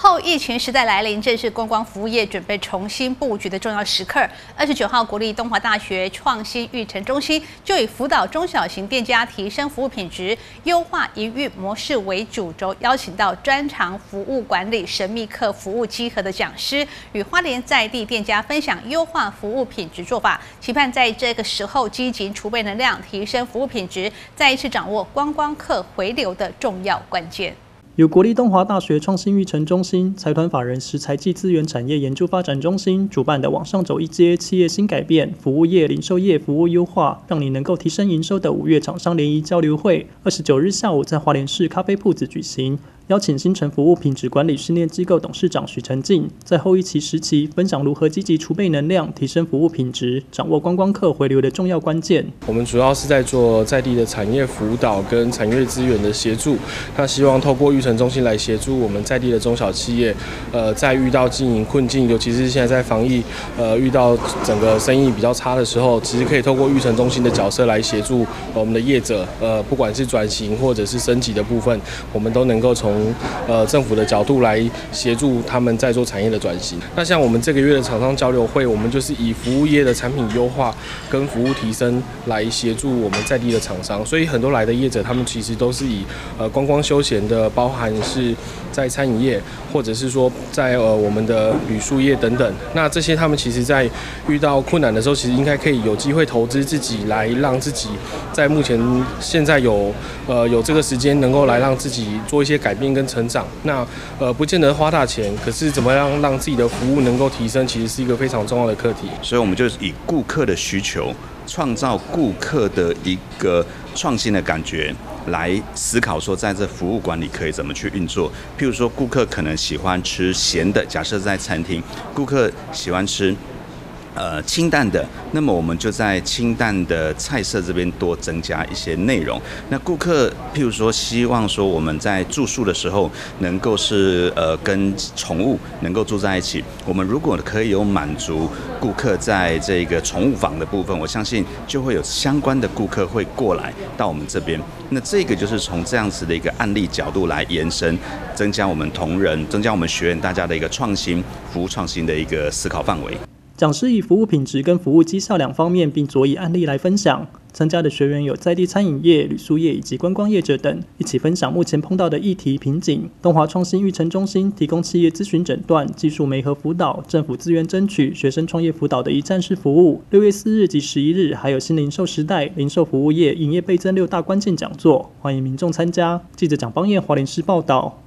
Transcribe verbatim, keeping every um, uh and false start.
后疫情时代来临，正是观光服务业准备重新布局的重要时刻。二十九号，国立东华大学创新育成中心就以辅导中小型店家提升服务品质、优化营运模式为主轴，邀请到专长服务管理、神秘客服务稽核的讲师，与花莲在地店家分享优化服务品质做法，期盼在这个时候积极储备能量，提升服务品质，再一次掌握观光客回流的重要关键。 由国立东华大学创新育成中心、财团法人食材暨资源产业研究发展中心主办的往上走一阶企业新改变服务业零售业服务优化，让你能够提升营收的五月厂商联谊交流会，二十九日下午在花莲市咖啡铺子举行。邀请新城服务品质管理训练机构董事长许成进，在后疫期时期分享如何积极储备能量，提升服务品质，掌握观光客回流的重要关键。 我们主要是在做在地的产业辅导跟产业资源的协助，那希望透过育成中心来协助我们在地的中小企业，呃，在遇到经营困境，尤其是现在在防疫，呃，遇到整个生意比较差的时候，其实可以透过育成中心的角色来协助我们的业者，呃，不管是转型或者是升级的部分，我们都能够从从呃政府的角度来协助他们在做产业的转型。那像我们这个月的厂商交流会，我们就是以服务业的产品优化跟服务提升来协助我们在地的厂商。所以很多来的业者，他们其实都是以呃观光休闲的，包含是在餐饮业，或者是说在呃我们的旅宿业等等。那这些他们其实在遇到困难的时候，其实应该可以有机会投资自己，来让自己在目前现在有呃有这个时间，能够来让自己做一些改变跟成长。那呃不见得花大钱，可是怎么样让自己的服务能够提升，其实是一个非常重要的课题。 所以我们就以顾客的需求，创造顾客的一个创新的感觉，来思考说在这服务管理可以怎么去运作。譬如说顾客可能喜欢吃咸的，假设在餐厅，顾客喜欢吃呃，清淡的，那么我们就在清淡的菜色这边多增加一些内容。那顾客譬如说希望说我们在住宿的时候能够是呃跟宠物能够住在一起，我们如果可以有满足顾客在这个宠物房的部分，我相信就会有相关的顾客会过来到我们这边。那这个就是从这样子的一个案例角度来延伸，增加我们同仁，增加我们学员大家的一个创新服务创新的一个思考范围。 讲师以服务品质跟服务绩效两方面，并佐以案例来分享。参加的学员有在地餐饮业、旅宿业以及观光业者等，一起分享目前碰到的议题瓶颈。东华创新育成中心提供企业咨询诊断、技术媒合辅导、政府资源争取、学生创业辅导的一站式服务。六月四日及十一日，还有新零售时代、零售服务业营业倍增六大关键讲座，欢迎民众参加。记者蒋邦彦华联市报道。